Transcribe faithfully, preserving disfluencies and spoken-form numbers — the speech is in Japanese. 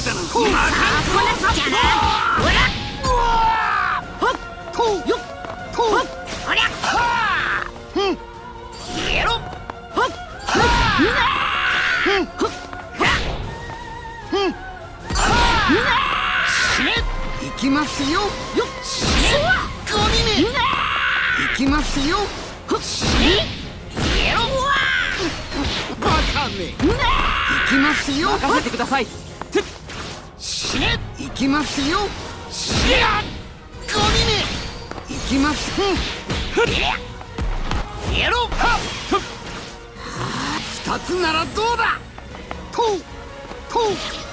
たな。 こうなっちゃな。ほらほっとよっとほりゃはあ消えろほっほっほっ死ね。行きますよ。よっ死ね。ゴミめ。行きますよ。死ね。消えろ。バカめ。行きますよ。 任せてください。 死ね。行きますよ。死ね。ゴミめ。行きます。消えろ。二つならどうだ。とうとう